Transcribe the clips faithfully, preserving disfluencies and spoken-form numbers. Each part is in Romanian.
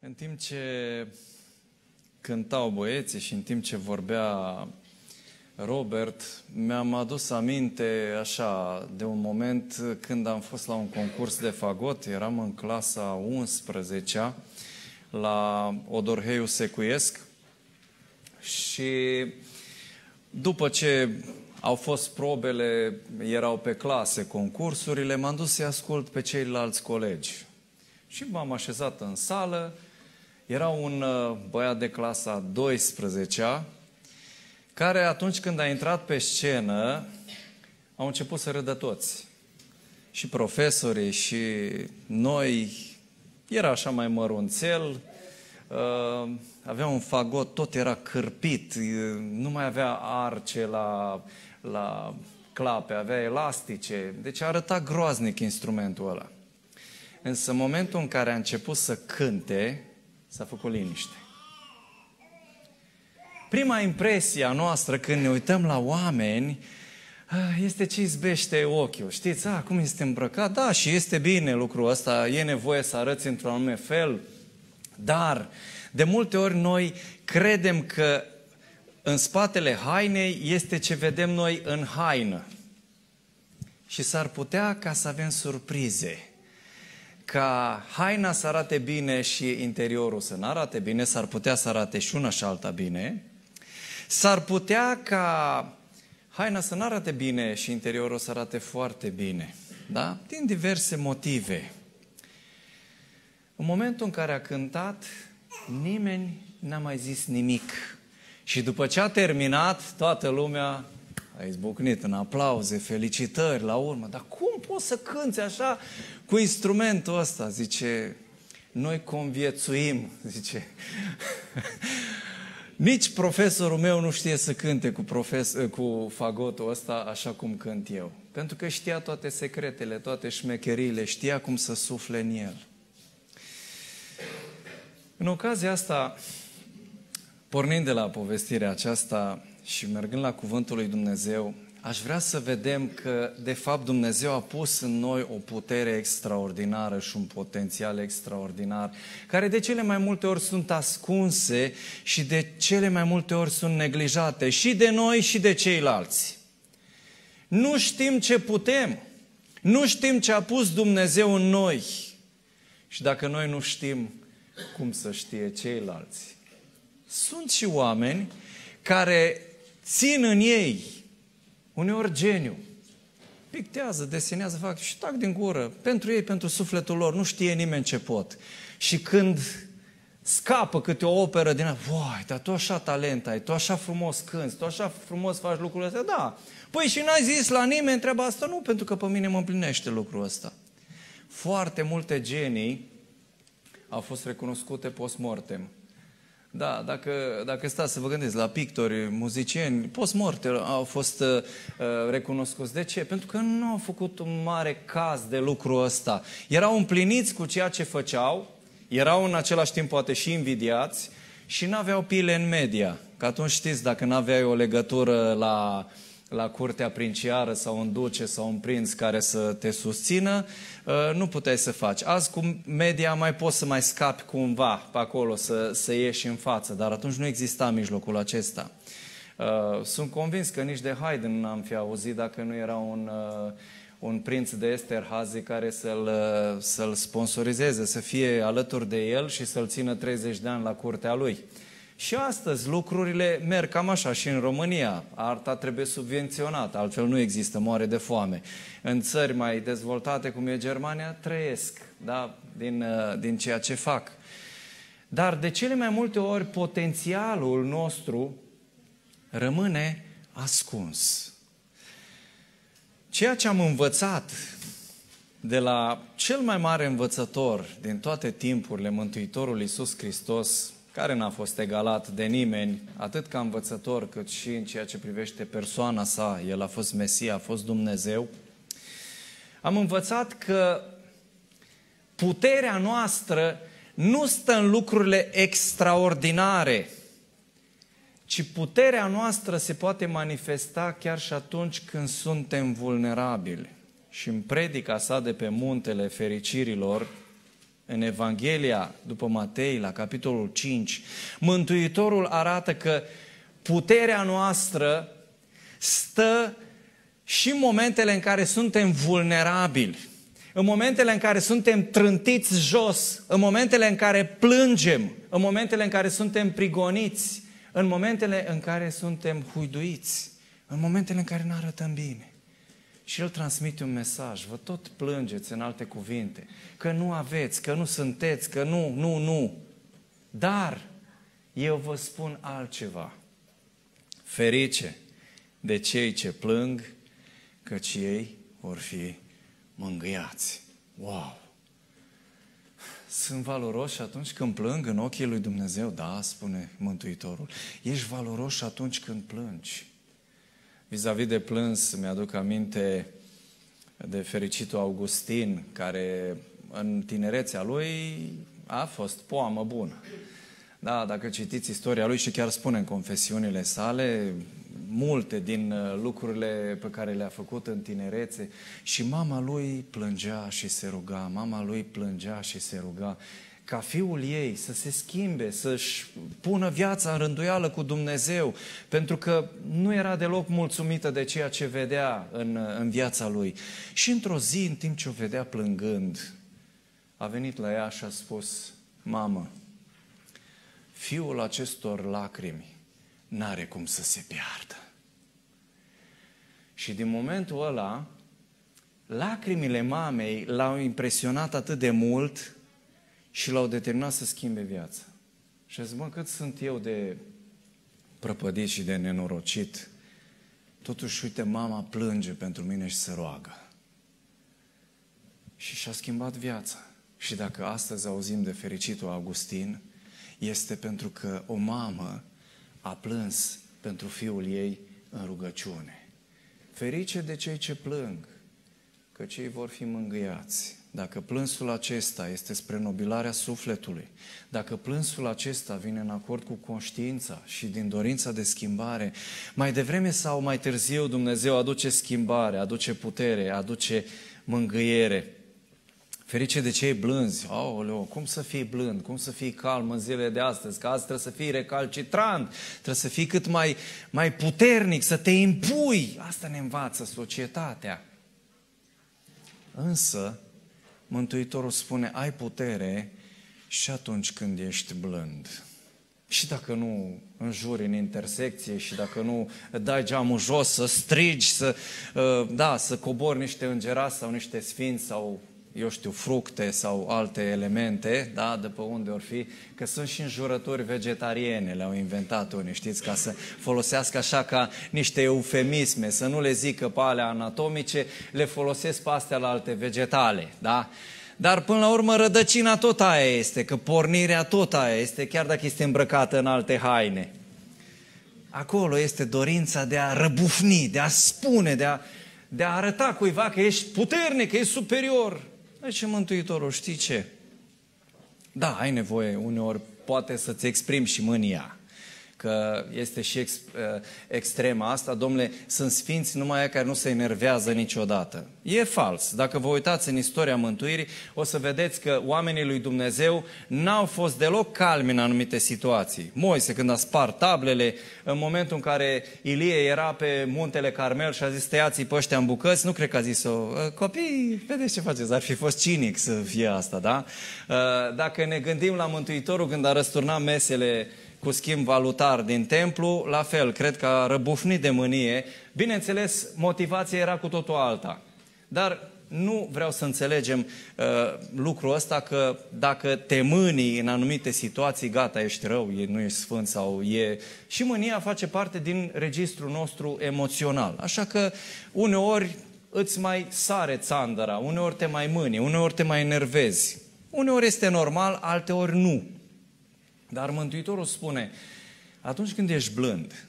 În timp ce cântau băieții și în timp ce vorbea Robert, mi-am adus aminte așa de un moment când am fost la un concurs de fagot, eram în clasa a unsprezecea la Odorheiu Secuiesc și după ce au fost probele, erau pe clase concursurile, m-am dus să-i ascult pe ceilalți colegi. Și m-am așezat în sală, era un băiat de clasa a douăsprezecea, care atunci când a intrat pe scenă, au început să râdă toți. Și profesorii și noi, era așa mai mărunțel, avea un fagot, tot era cârpit, nu mai avea arce la, la clape, avea elastice, deci arăta groaznic instrumentul ăla. Însă în momentul în care a început să cânte, s-a făcut liniște. Prima impresie a noastră când ne uităm la oameni este ce izbește ochiul. Știți, a, cum este îmbrăcat? Da, și este bine lucrul ăsta, e nevoie să arăți într-un anume fel, dar de multe ori noi credem că în spatele hainei este ce vedem noi în haină. Și s-ar putea ca să avem surprize. Ca haina să arate bine și interiorul să nu arate bine, s-ar putea să arate și una și alta bine, s-ar putea ca haina să nu arate bine și interiorul să arate foarte bine, da? Din diverse motive. În momentul în care a cântat, nimeni n-a mai zis nimic. Și după ce a terminat, toată lumea a izbucnit în aplauze, felicitări la urmă. Dar cum poți să cânți așa cu instrumentul ăsta? Zice, noi conviețuim, zice. Nici profesorul meu nu știe să cânte cu, profes- cu fagotul ăsta așa cum cânt eu. Pentru că știa toate secretele, toate șmecheriile, știa cum să sufle în el. În ocazia asta, pornind de la povestirea aceasta și mergând la Cuvântul lui Dumnezeu, aș vrea să vedem că, de fapt, Dumnezeu a pus în noi o putere extraordinară și un potențial extraordinar, care de cele mai multe ori sunt ascunse și de cele mai multe ori sunt neglijate și de noi și de ceilalți. Nu știm ce putem, nu știm ce a pus Dumnezeu în noi și dacă noi nu știm, cum să știe ceilalți? Sunt și oameni care țin în ei uneori geniu. Pictează, desenează, fac și tac din gură. Pentru ei, pentru sufletul lor, nu știe nimeni ce pot. Și când scapă câte o operă din ea, voi, dar tu așa talent ai, tu așa frumos cânți, tu așa frumos faci lucrurile astea, da. Păi și n-ai zis la nimeni treaba asta? Nu, pentru că pe mine mă împlinește lucrul ăsta. Foarte multe genii au fost recunoscute post-mortem. Da, dacă, dacă stați să vă gândiți la pictori, muzicieni, post-mortem au fost uh, recunoscuți. De ce? Pentru că nu au făcut un mare caz de lucrul ăsta. Erau împliniți cu ceea ce făceau, erau în același timp poate și invidiați și n-aveau pile în media. Că atunci știți, dacă n-aveai o legătură la... la curtea princiară sau un duce sau un prinț care să te susțină, nu puteai să faci. Azi cu media mai poți să mai scapi cumva pe acolo, să, să ieși în față, dar atunci nu exista mijlocul acesta. Sunt convins că nici de Haydn n-am fi auzit dacă nu era un, un prinț de Esterhazy care să-l, să-l sponsorizeze, să fie alături de el și să-l țină treizeci de ani la curtea lui. Și astăzi lucrurile merg cam așa și în România. Arta trebuie subvenționată, altfel nu există, moare de foame. În țări mai dezvoltate, cum e Germania, trăiesc, da? din, din ceea ce fac. Dar de cele mai multe ori potențialul nostru rămâne ascuns. Ceea ce am învățat de la cel mai mare învățător din toate timpurile, Mântuitorul Iisus Hristos, care n-a fost egalat de nimeni, atât ca învățător, cât și în ceea ce privește persoana sa. El a fost Mesia, a fost Dumnezeu. Am învățat că puterea noastră nu stă în lucrurile extraordinare, ci puterea noastră se poate manifesta chiar și atunci când suntem vulnerabili. Și în predica sa de pe Muntele Fericirilor, în Evanghelia după Matei, la capitolul cinci, Mântuitorul arată că puterea noastră stă și în momentele în care suntem vulnerabili, în momentele în care suntem trântiți jos, în momentele în care plângem, în momentele în care suntem prigoniți, în momentele în care suntem huiduiți, în momentele în care nu arătăm bine. Și El transmite un mesaj, vă tot plângeți în alte cuvinte, că nu aveți, că nu sunteți, că nu, nu, nu. Dar eu vă spun altceva. Ferice de cei ce plâng, căci ei vor fi mângâiați. Wow! Sunt valoroși atunci când plâng în ochii lui Dumnezeu? Da, spune Mântuitorul. Ești valoros atunci când plângi. Vis-a-vis de plâns, mi-aduc aminte de fericitul Augustin, care în tinerețea lui a fost poamă bună. Da, dacă citiți istoria lui și chiar spune în confesiunile sale, multe din lucrurile pe care le-a făcut în tinerețe, și mama lui plângea și se ruga, mama lui plângea și se ruga, ca fiul ei să se schimbe, să-și pună viața în rânduială cu Dumnezeu, pentru că nu era deloc mulțumită de ceea ce vedea în, în viața lui. Și într-o zi, în timp ce o vedea plângând, a venit la ea și a spus, mamă, fiul acestor lacrimi n-are cum să se piardă. Și din momentul ăla, lacrimile mamei l-au impresionat atât de mult și l-au determinat să schimbe viața. Și a zis, mă, cât sunt eu de prăpădit și de nenorocit, totuși, uite, mama plânge pentru mine și se roagă. Și și-a schimbat viața. Și dacă astăzi auzim de fericitul Augustin, este pentru că o mamă a plâns pentru fiul ei în rugăciune. Ferice de cei ce plâng, că cei vor fi mângâiați. Dacă plânsul acesta este spre nobilarea sufletului, dacă plânsul acesta vine în acord cu conștiința și din dorința de schimbare, mai devreme sau mai târziu Dumnezeu aduce schimbare, aduce putere, aduce mângâiere. Ferice de cei blânzi. Aoleo, cum să fii blând, cum să fii calm în zilele de astăzi, că azi trebuie să fii recalcitrant, trebuie să fii cât mai, mai puternic, să te impui. Asta ne învață societatea. Însă, Mântuitorul spune, ai putere și atunci când ești blând. Și dacă nu înjuri în intersecție și dacă nu dai geamul jos, să strigi, să, da, să cobori niște îngerați sau niște sfinți sau, eu știu, fructe sau alte elemente, da, de pe unde or fi, că sunt și înjurături vegetariene, le-au inventat unii, știți, ca să folosească așa ca niște eufemisme, să nu le zică pe alea anatomice, le folosesc pe astea la alte vegetale, da? Dar până la urmă rădăcina tot aia este, că pornirea tot aia este, chiar dacă este îmbrăcată în alte haine. Acolo este dorința de a răbufni, de a spune, de a, de a arăta cuiva că ești puternic, că ești superior. Deci Mântuitorul, știi ce? Da, ai nevoie uneori, poate să-ți exprimi și mânia, că este și ex, extrema asta, domnule, sunt sfinți numai aia care nu se enervează niciodată. E fals. Dacă vă uitați în istoria mântuirii, o să vedeți că oamenii lui Dumnezeu n-au fost deloc calmi în anumite situații. Moise, când a spart tablele, în momentul în care Ilie era pe muntele Carmel și a zis, tăiați-i pe ăștia în bucăți, nu cred că a zis-o, copii, vedeți ce faceți, ar fi fost cinic să fie asta, da? Dacă ne gândim la Mântuitorul când a răsturnat mesele cu schimb valutar din templu, la fel, cred că a răbufnit de mânie. Bineînțeles, motivația era cu totul alta. Dar nu vreau să înțelegem uh, lucrul ăsta, că dacă te mânii în anumite situații, gata, ești rău, e, nu ești sfânt sau e... Și mânia face parte din registrul nostru emoțional. Așa că uneori îți mai sare țandăra, uneori te mai mâni, uneori te mai enervezi. Uneori este normal, alteori nu. Dar Mântuitorul spune, atunci când ești blând,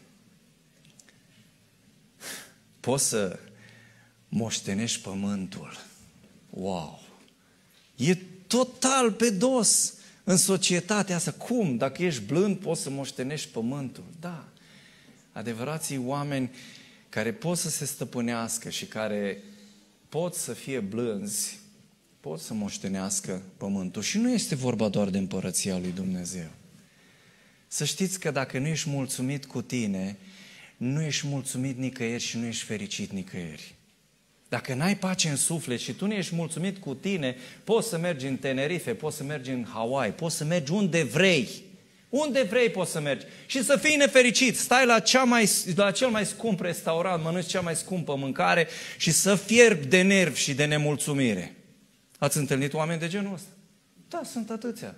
poți să moștenești pământul. Wow! E total pe dos în societatea asta. Cum? Dacă ești blând, poți să moștenești pământul. Da. Adevărații oameni care pot să se stăpânească și care pot să fie blânzi, pot să moștenească pământul. Și nu este vorba doar de împărăția lui Dumnezeu. Să știți că dacă nu ești mulțumit cu tine, nu ești mulțumit nicăieri și nu ești fericit nicăieri. Dacă n-ai pace în suflet și tu nu ești mulțumit cu tine, poți să mergi în Tenerife, poți să mergi în Hawaii, poți să mergi unde vrei. Unde vrei poți să mergi. Și să fii nefericit. Stai la, cea mai, la cel mai scump restaurant, mănânci cea mai scumpă mâncare și să fierbi de nervi și de nemulțumire. Ați întâlnit oameni de genul ăsta? Da, sunt atâția.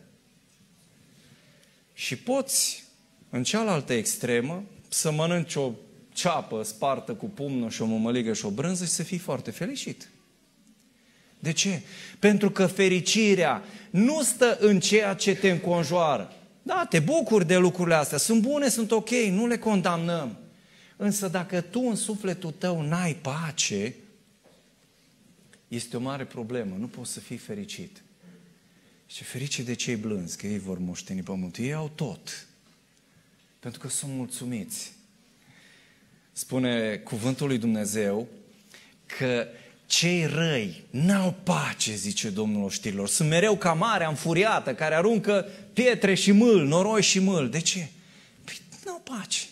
Și poți, în cealaltă extremă, să mănânci o ceapă spartă cu pumnul și o mămăligă și o brânză și să fii foarte fericit. De ce? Pentru că fericirea nu stă în ceea ce te înconjoară. Da, te bucuri de lucrurile astea, sunt bune, sunt ok, nu le condamnăm. Însă dacă tu în sufletul tău n-ai pace, este o mare problemă, nu poți să fii fericit. Și ferice de cei blânzi, că ei vor moșteni pământul, ei au tot. Pentru că sunt mulțumiți. Spune cuvântul lui Dumnezeu că cei răi n-au pace, zice Domnul oștirilor. Sunt mereu ca marea înfuriată care aruncă pietre și mâl, noroi și mâl. De ce? Păi n-au pace.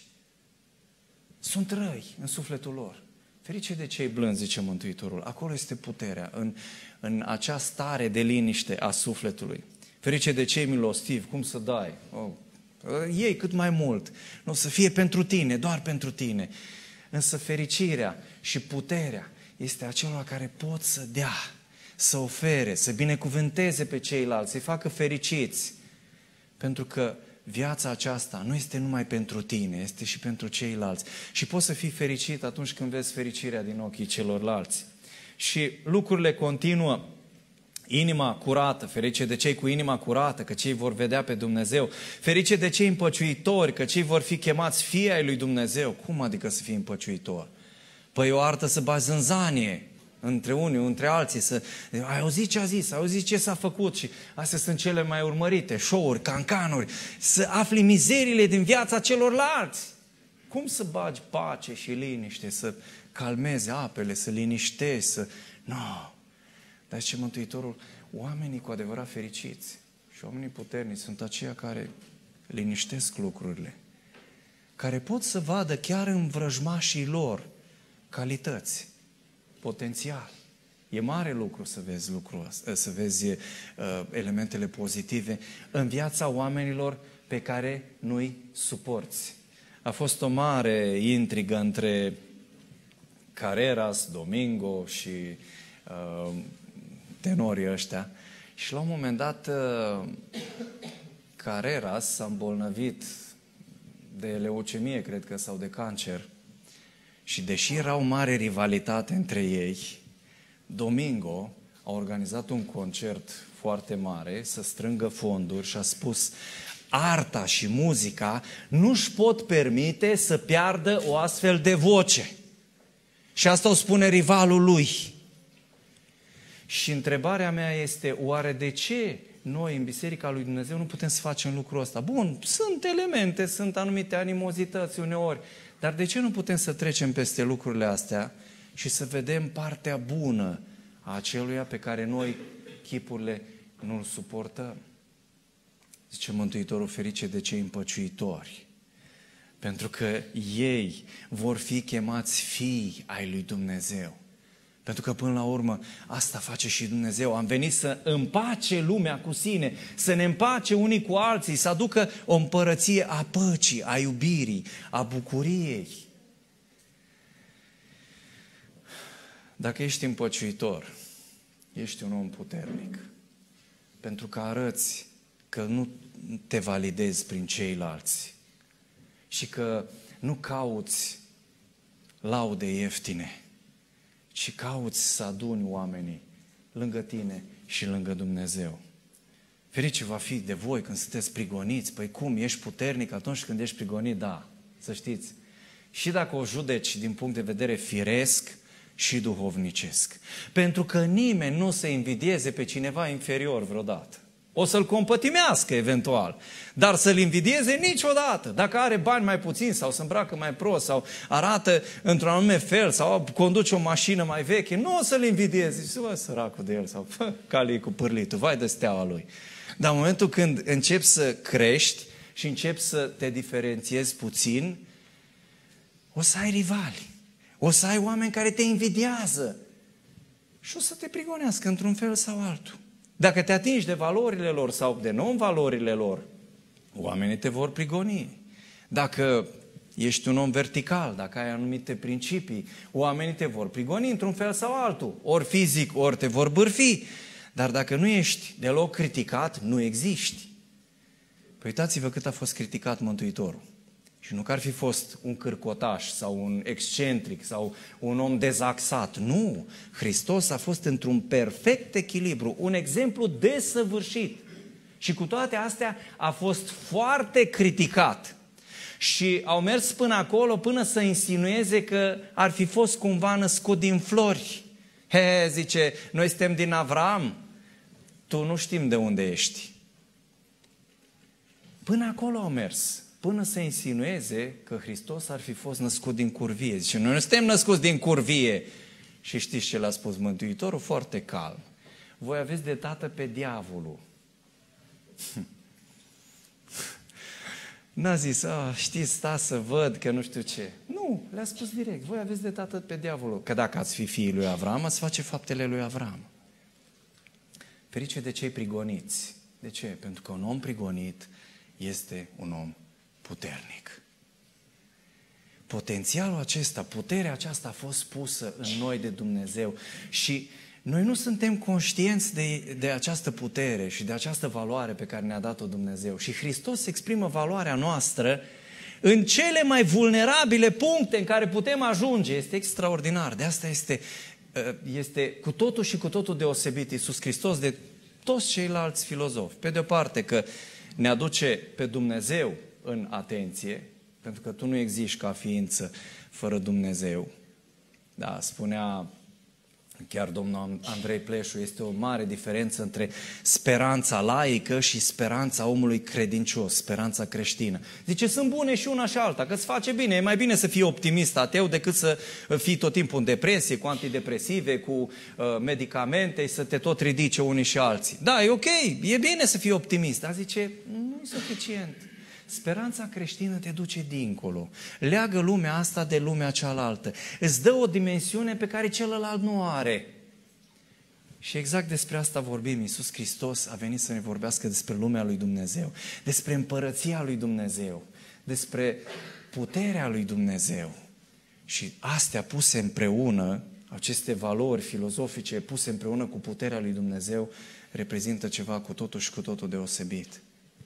Sunt răi în sufletul lor. Ferice de cei blânzi, zice Mântuitorul. Acolo este puterea, în, în acea stare de liniște a sufletului. Ferice de cei milostivi, cum să dai? Oh, iei cât mai mult. Nu, să fie pentru tine, doar pentru tine. Însă fericirea și puterea este acela care pot să dea, să ofere, să binecuvânteze pe ceilalți, să-i facă fericiți. Pentru că viața aceasta nu este numai pentru tine, este și pentru ceilalți. Și poți să fii fericit atunci când vezi fericirea din ochii celorlalți. Și lucrurile continuă. Inima curată, ferice de cei cu inima curată, că cei vor vedea pe Dumnezeu. Ferice de cei împăciuitori, că cei vor fi chemați fii ai lui Dumnezeu. Cum adică să fii împăciuitor? Păi o artă să bazi zânzanie între unii, între alții. Să... Ai auzit ce a zis, ai auzit ce s-a făcut și astea sunt cele mai urmărite, show-uri, cancanuri. Să afli mizerile din viața celorlalți. Cum să bagi pace și liniște, să calmezi apele, să liniștești, să... Nu. Dar zice Mântuitorul, oamenii cu adevărat fericiți și oamenii puternici sunt aceia care liniștesc lucrurile, care pot să vadă chiar în vrăjmașii lor calități, potențial. E mare lucru să vezi lucrul ăsta, să vezi uh, elementele pozitive în viața oamenilor pe care nu-i suporți. A fost o mare intrigă între Carreras, Domingo și uh, tenorii ăștia. Și la un moment dat uh, Carreras s-a îmbolnăvit de leucemie, cred că, sau de cancer. Și deși era o mare rivalitate între ei, Domingo a organizat un concert foarte mare să strângă fonduri și a spus: arta și muzica nu-și pot permite să piardă o astfel de voce. Și asta o spune rivalul lui. Și întrebarea mea este, oare de ce noi în Biserica lui Dumnezeu nu putem să facem lucrul ăsta? Bun, sunt elemente, sunt anumite animozități uneori, dar de ce nu putem să trecem peste lucrurile astea și să vedem partea bună a aceluia pe care noi chipurile nu-l suportăm? Zice Mântuitorul, ferice de cei împăciuitori, pentru că ei vor fi chemați fii ai lui Dumnezeu. Pentru că până la urmă asta face și Dumnezeu. Am venit să împace lumea cu sine, să ne împace unii cu alții, să aducă o împărăție a păcii, a iubirii, a bucuriei. Dacă ești împăciuitor, ești un om puternic. Pentru că arăți că nu te validezi prin ceilalți și că nu cauți laude ieftine, ci cauți să aduni oamenii lângă tine și lângă Dumnezeu. Ferice va fi de voi când sunteți prigoniți. Păi cum, ești puternic atunci când ești prigonit? Da, să știți. Și dacă o judeci din punct de vedere firesc și duhovnicesc. Pentru că nimeni nu se invidieze pe cineva inferior vreodată. O să-l compătimească eventual, dar să-l invidieze niciodată. Dacă are bani mai puțin sau se îmbracă mai prost sau arată într-un anume fel sau conduce o mașină mai veche, nu o să-l invidieze. Zice, bă, săracul de el sau calii cu pârlitul, vai de steaua lui. Dar în momentul când începi să crești și începi să te diferențiezi puțin, o să ai rivali, o să ai oameni care te invidiază și o să te prigonească într-un fel sau altul. Dacă te atingi de valorile lor sau de non-valorile lor, oamenii te vor prigoni. Dacă ești un om vertical, dacă ai anumite principii, oamenii te vor prigoni într-un fel sau altul. Ori fizic, ori te vor bârfi. Dar dacă nu ești deloc criticat, nu existi. Păi uitați-vă cât a fost criticat Mântuitorul. Și nu că ar fi fost un cârcotaș sau un excentric sau un om dezaxat. Nu! Hristos a fost într-un perfect echilibru, un exemplu desăvârșit. Și cu toate astea a fost foarte criticat. Și au mers până acolo, până să insinueze că ar fi fost cumva născut din flori. He, zice, noi suntem din Avram, tu nu știm de unde ești. Până acolo au mers. Până să insinueze că Hristos ar fi fost născut din curvie. Zice, noi nu suntem născuți din curvie. Și știți ce l-a spus Mântuitorul? Foarte calm. Voi aveți de tată pe diavolul. N-a zis, ah, știți, sta să văd că nu știu ce. Nu, le-a spus direct, voi aveți de tată pe diavolul. Că dacă ați fi fiii lui Avram, ați face faptele lui Avram. Ferice de cei prigoniți. De ce? Pentru că un om prigonit este un om puternic. Potențialul acesta, puterea aceasta a fost pusă în noi de Dumnezeu și noi nu suntem conștienți de, de această putere și de această valoare pe care ne-a dat-o Dumnezeu. Și Hristos exprimă valoarea noastră în cele mai vulnerabile puncte în care putem ajunge. Este extraordinar. De asta este, este cu totul și cu totul deosebit Iisus Hristos de toți ceilalți filozofi. Pe de o parte că ne aduce pe Dumnezeu în atenție, pentru că tu nu existi ca ființă fără Dumnezeu. Da, spunea chiar domnul Andrei Pleșu, este o mare diferență între speranța laică și speranța omului credincios, speranța creștină. Zice, sunt bune și una și alta, că îți face bine, e mai bine să fii optimist ateu decât să fii tot timpul în depresie, cu antidepresive, cu uh, medicamente, să te tot ridice unii și alții. Da, e ok, e bine să fii optimist, dar zice, nu e suficient. Speranța creștină te duce dincolo. Leagă lumea asta de lumea cealaltă. Îți dă o dimensiune pe care celălalt nu are. Și exact despre asta vorbim. Iisus Hristos a venit să ne vorbească despre lumea lui Dumnezeu, despre împărăția lui Dumnezeu, despre puterea lui Dumnezeu. Și astea puse împreună, aceste valori filozofice puse împreună cu puterea lui Dumnezeu, reprezintă ceva cu totul și cu totul deosebit.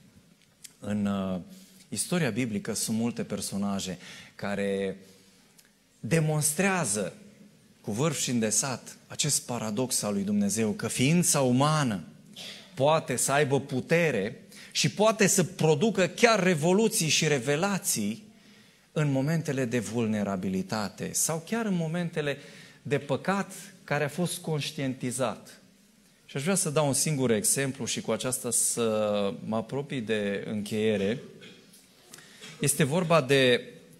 În uh, istoria biblică sunt multe personaje care demonstrează cu vârf și îndesat acest paradox al lui Dumnezeu, că ființa umană poate să aibă putere și poate să producă chiar revoluții și revelații în momentele de vulnerabilitate sau chiar în momentele de păcat care a fost conștientizat. Și aș vrea să dau un singur exemplu și cu aceasta să mă apropii de încheiere. Este vorba de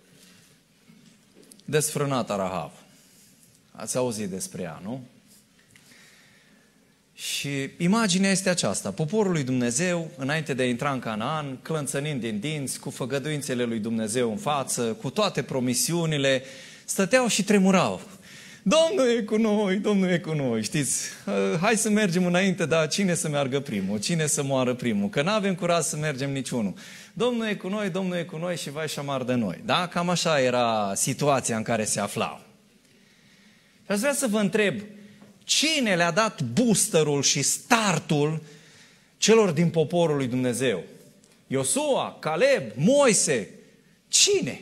desfrânata Rahav. Ați auzit despre ea, nu? Și imaginea este aceasta. Poporul lui Dumnezeu, înainte de a intra în Canaan, clănțănind din dinți, cu făgăduințele lui Dumnezeu în față, cu toate promisiunile, stăteau și tremurau. Domnul e cu noi, Domnul e cu noi, știți, hai să mergem înainte, dar cine să meargă primul, cine să moară primul, că n-avem curaj să mergem niciunul. Domnul e cu noi, Domnul e cu noi și vai și amar de noi. Da? Cam așa era situația în care se aflau. Și aș vrea să vă întreb, cine le-a dat boosterul și startul celor din poporul lui Dumnezeu? Iosua, Caleb, Moise, cine?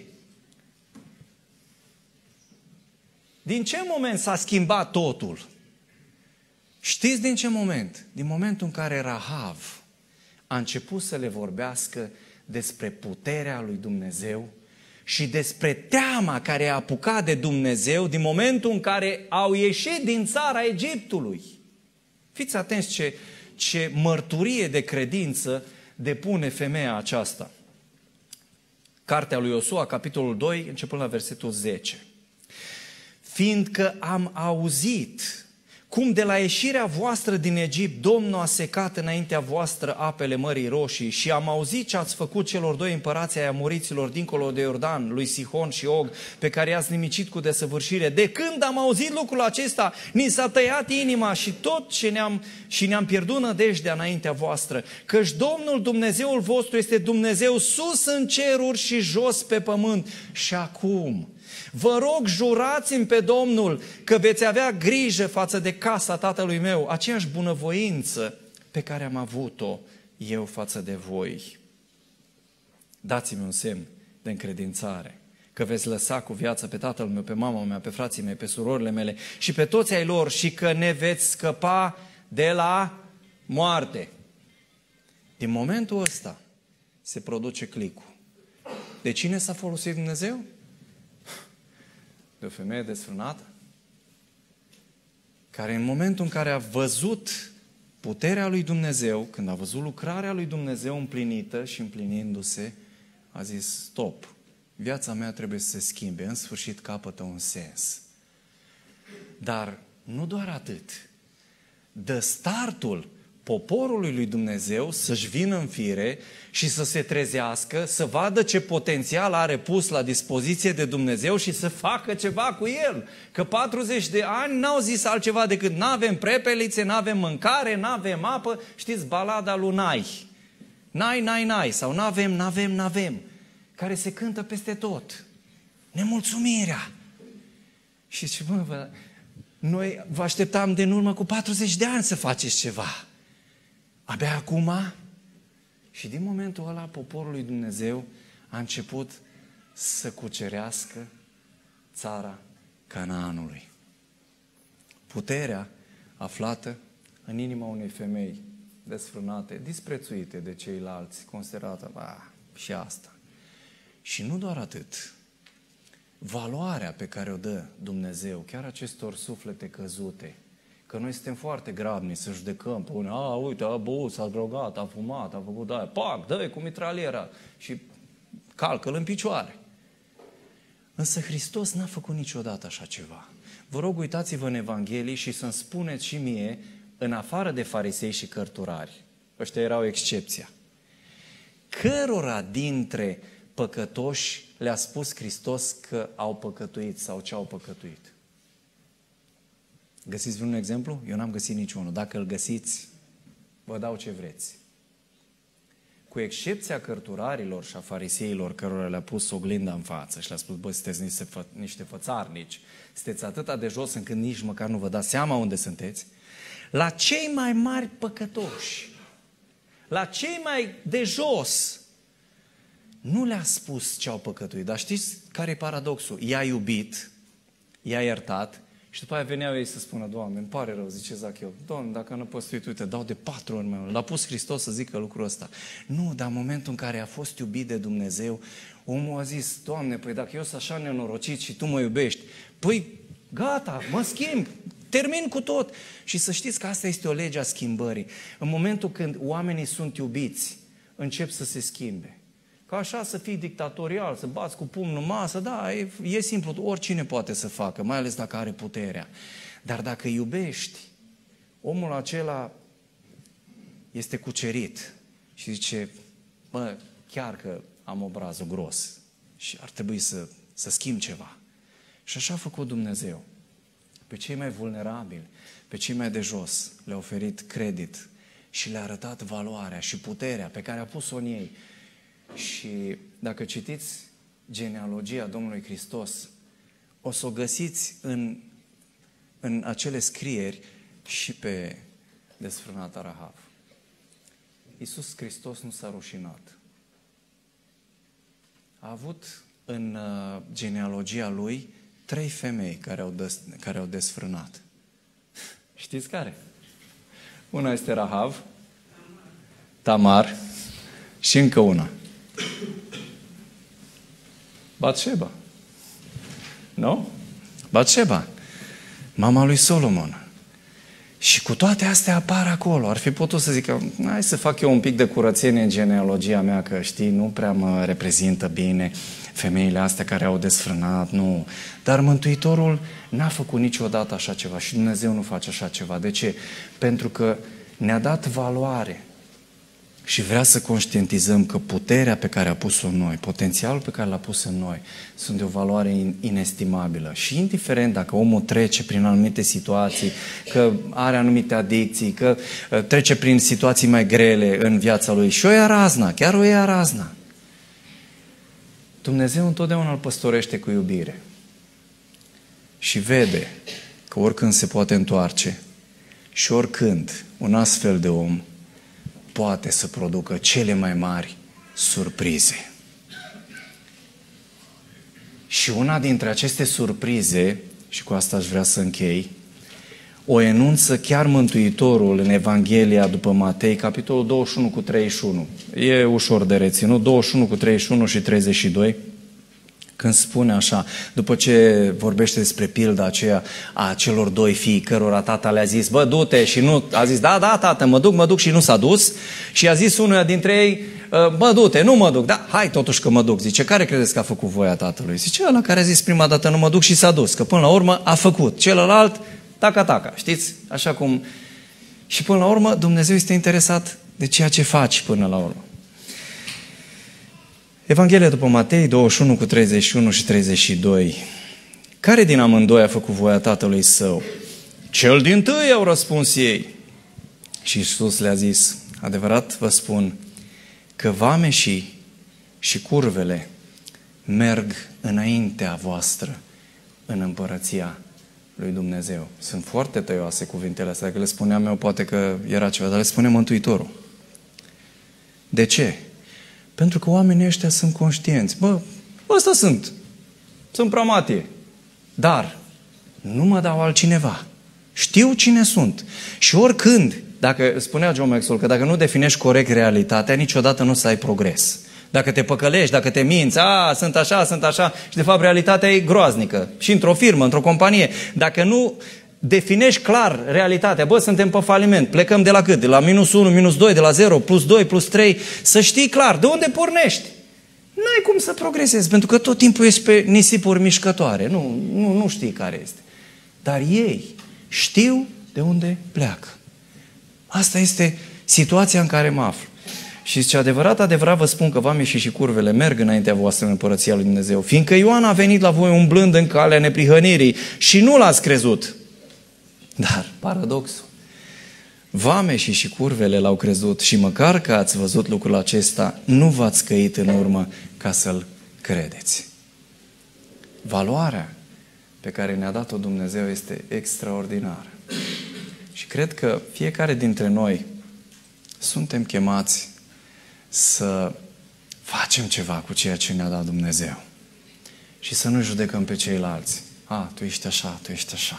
Din ce moment s-a schimbat totul? Știți din ce moment? Din momentul în care Rahav a început să le vorbească despre puterea lui Dumnezeu și despre teama care a apucat de Dumnezeu din momentul în care au ieșit din țara Egiptului. Fiți atenți ce, ce mărturie de credință depune femeia aceasta. Cartea lui Iosua, capitolul doi, începând la versetul zece. Fiindcă am auzit cum de la ieșirea voastră din Egipt Domnul a secat înaintea voastră apele Mării Roșii și am auzit ce ați făcut celor doi împărați ai amoriților dincolo de Iordan, lui Sihon și Og, pe care i-ați nimicit cu desăvârșire. De când am auzit lucrul acesta, ni s-a tăiat inima și tot ce ne-am, și ne-am pierdut nădejdea înaintea voastră, căci Domnul Dumnezeul vostru este Dumnezeu sus în ceruri și jos pe pământ. Și acum vă rog, jurați-mi pe Domnul că veți avea grijă față de casa tatălui meu, aceeași bunăvoință pe care am avut-o eu față de voi. Dați-mi un semn de încredințare, că veți lăsa cu viață pe tatăl meu, pe mama mea, pe frații mei, pe surorile mele și pe toți ai lor și că ne veți scăpa de la moarte. Din momentul ăsta se produce clicul. De cine s-a folosit Dumnezeu? De o femeie desfrânată, care în momentul în care a văzut puterea lui Dumnezeu, când a văzut lucrarea lui Dumnezeu împlinită și împlinindu-se, a zis, stop, viața mea trebuie să se schimbe, în sfârșit capătă un sens. Dar nu doar atât, dă startul poporului lui Dumnezeu să-și vină în fire și să se trezească, să vadă ce potențial are pus la dispoziție de Dumnezeu și să facă ceva cu el. Că patruzeci de ani n-au zis altceva decât n-avem prepelițe, n-avem mâncare, n-avem apă, știți balada lui Nai. Nai, nai, nai, sau n-avem, n-avem, n-avem, care se cântă peste tot. Nemulțumirea. Și zice, bă, bă, noi vă așteptam de în urmă cu patruzeci de ani să faceți ceva. Abia acum, și din momentul ăla, poporul lui Dumnezeu a început să cucerească țara Canaanului. Puterea aflată în inima unei femei desfrânate, disprețuite de ceilalți, considerată, ba, și asta. Și nu doar atât. Valoarea pe care o dă Dumnezeu, chiar acestor suflete căzute, că noi suntem foarte grabnici să judecăm, pune, a, uite, a băut, s-a drogat, a fumat, a făcut aia, pac, dă-i cu mitraliera și calcă-l în picioare. Însă Hristos n-a făcut niciodată așa ceva. Vă rog, uitați-vă în Evanghelii și să-mi spuneți și mie, în afară de farisei și cărturari, ăștia erau excepția, cărora dintre păcătoși le-a spus Hristos că au păcătuit sau ce au păcătuit? Găsiți vreun exemplu? Eu n-am găsit niciunul. Dacă îl găsiți, vă dau ce vreți. Cu excepția cărturarilor și a fariseilor cărora le-a pus oglinda în față și le-a spus, bă, sunteți niște, fă, niște fățarnici, sunteți atâta de jos încât nici măcar nu vă dați seama unde sunteți, la cei mai mari păcătoși, la cei mai de jos, nu le-a spus ce au păcătuit. Dar știți care e paradoxul? I-a iubit, i-a iertat, și după aia veneau ei să spună, Doamne, îmi pare rău, zice Zacheu, Doamne, dacă nu păstuit, uite, dau de patru ori mai mult. L-a pus Hristos să zică lucrul ăsta. Nu, dar în momentul în care a fost iubit de Dumnezeu, omul a zis, Doamne, păi dacă eu sunt așa nenorocit și Tu mă iubești, păi gata, mă schimb, termin cu tot. Și să știți că asta este o lege a schimbării. În momentul când oamenii sunt iubiți, încep să se schimbe. Ca așa să fii dictatorial, să bați cu pumnul în masă, da, e, e simplu, oricine poate să facă, mai ales dacă are puterea. Dar dacă iubești, omul acela este cucerit și zice, bă, chiar că am obrazul gros și ar trebui să, să schimb ceva. Și așa a făcut Dumnezeu. Pe cei mai vulnerabili, pe cei mai de jos, le-a oferit credit și le-a arătat valoarea și puterea pe care a pus-o în ei. Și dacă citiți genealogia Domnului Hristos, o să o găsiți în, în acele scrieri și pe desfrânata Rahav. Iisus Hristos nu s-a rușinat. A avut în uh, genealogia Lui trei femei care au, des, care au desfrânat. Știți care? Una este Rahav, Tamar și încă una. Batșeba. Nu? Batșeba, mama lui Solomon. Și cu toate astea apar acolo. Ar fi putut să zică, hai să fac eu un pic de curățenie în genealogia mea, că știi, nu prea mă reprezintă bine femeile astea care au desfrânat, nu. Dar Mântuitorul n-a făcut niciodată așa ceva și Dumnezeu nu face așa ceva. De ce? Pentru că ne-a dat valoare și vrea să conștientizăm că puterea pe care a pus-o în noi, potențialul pe care l-a pus în noi, sunt de o valoare inestimabilă. Și indiferent dacă omul trece prin anumite situații, că are anumite adicții, că trece prin situații mai grele în viața lui și o ia razna, chiar o ia razna, Dumnezeu întotdeauna îl păstorește cu iubire și vede că oricând se poate întoarce și oricând un astfel de om poate să producă cele mai mari surprize. Și una dintre aceste surprize, și cu asta aș vrea să închei, o enunță chiar Mântuitorul în Evanghelia după Matei, capitolul douăzeci și unu cu treizeci și unu. E ușor de reținut, douăzeci și unu cu treizeci și unu și treizeci și doi. Când spune așa, după ce vorbește despre pilda aceea a celor doi fii cărora tata le-a zis, bă, du-te, și nu, a zis, da, da, tată, mă duc, mă duc, și nu s-a dus, și a zis unuia dintre ei, bă, du-te, nu mă duc, da, hai totuși că mă duc. Zice, care credeți că a făcut voia tatălui? Zice, ăla care a zis prima dată nu mă duc și s-a dus, că până la urmă a făcut. Celălalt, taca-taca, știți? Așa cum... Și până la urmă Dumnezeu este interesat de ceea ce faci până la urmă. Evanghelia după Matei, douăzeci și unu cu treizeci și unu și treizeci și doi. Care din amândoi a făcut voia tatălui său? Cel dintâi, au răspuns ei. Și Iisus le-a zis, adevărat vă spun că vameșii și curvele merg înaintea voastră în împărăția lui Dumnezeu. Sunt foarte tăioase cuvintele astea. Dacă le spuneam eu, poate că era ceva, dar le spune Mântuitorul. De ce? Pentru că oamenii ăștia sunt conștienți. Bă, ăsta sunt. Sunt pramatie. Dar nu mă dau altcineva. Știu cine sunt. Și oricând, dacă spunea John Maxwell că dacă nu definești corect realitatea, niciodată nu o să ai progres. Dacă te păcălești, dacă te minți, a, sunt așa, sunt așa, și de fapt realitatea e groaznică. Și într-o firmă, într-o companie. Dacă nu definești clar realitatea, bă, suntem pe faliment, plecăm de la cât? De la minus unu, minus doi, de la zero, plus doi, plus trei, să știi clar de unde pornești. N-ai cum să progresezi, pentru că tot timpul ești pe nisipuri mișcătoare. Nu, nu, nu știi care este. Dar ei știu de unde pleacă. Asta este situația în care mă aflu. Și zice, adevărat, adevărat vă spun că vameșii și curvele merg înaintea voastră în împărăția lui Dumnezeu, fiindcă Ioan a venit la voi umblând în calea neprihănirii și nu l-ați crezut. Dar, paradoxul, vameșii și curvele l-au crezut și măcar că ați văzut lucrul acesta, nu v-ați căit în urmă ca să-l credeți. Valoarea pe care ne-a dat-o Dumnezeu este extraordinară. Și cred că fiecare dintre noi suntem chemați să facem ceva cu ceea ce ne-a dat Dumnezeu. Și să nu judecăm pe ceilalți. A, tu ești așa, tu ești așa.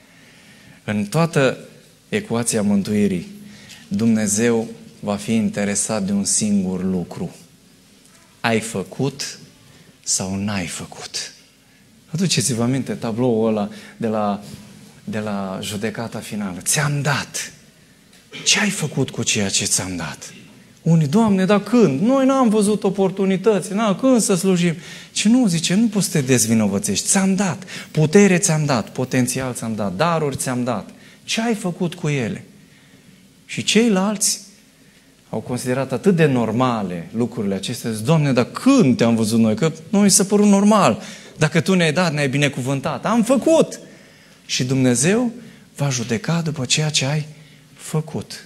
În toată ecuația mântuirii, Dumnezeu va fi interesat de un singur lucru. Ai făcut sau n-ai făcut? Aduceți-vă aminte tabloul ăla de la, de la judecata finală. Ți-am dat. Ce ai făcut cu ceea ce ți-am dat? Unii, Doamne, dar când? Noi n-am văzut oportunități, n-am când să slujim. Și nu, zice, nu poți să te dezvinovățești. Ți-am dat, putere ți-am dat, potențial ți-am dat, daruri ți-am dat. Ce ai făcut cu ele? Și ceilalți au considerat atât de normale lucrurile acestea. Zic, Doamne, dar când te-am văzut noi? Că noi s-a părut normal. Dacă Tu ne-ai dat, ne-ai binecuvântat. Am făcut! Și Dumnezeu va judeca după ceea ce ai făcut.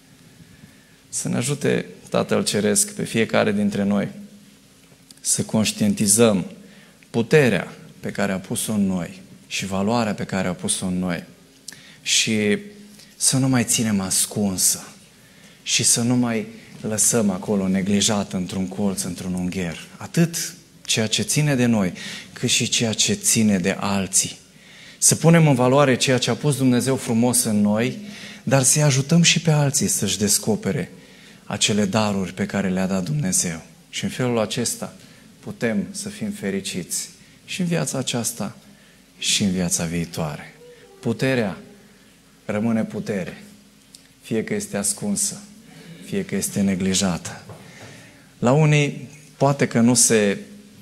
Să ne ajute Tatăl Ceresc pe fiecare dintre noi să conștientizăm puterea pe care a pus-o în noi și valoarea pe care a pus-o în noi și să nu mai ținem ascunsă și să nu mai lăsăm acolo neglijat într-un colț, într-un ungher. Atât ceea ce ține de noi, cât și ceea ce ține de alții. Să punem în valoare ceea ce a pus Dumnezeu frumos în noi, dar să-i ajutăm și pe alții să-și descopere acele daruri pe care le-a dat Dumnezeu. Și în felul acesta putem să fim fericiți și în viața aceasta și în viața viitoare. Puterea rămâne putere. Fie că este ascunsă, fie că este neglijată. La unii poate că nu se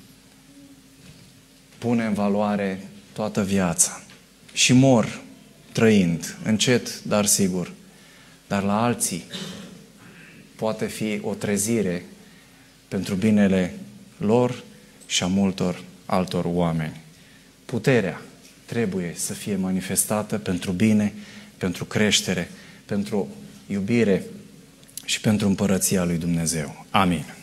pune în valoare toată viața și mor trăind, încet, dar sigur. Dar la alții poate fi o trezire pentru binele lor și a multor altor oameni. Puterea trebuie să fie manifestată pentru bine, pentru creștere, pentru iubire și pentru împărăția lui Dumnezeu. Amin.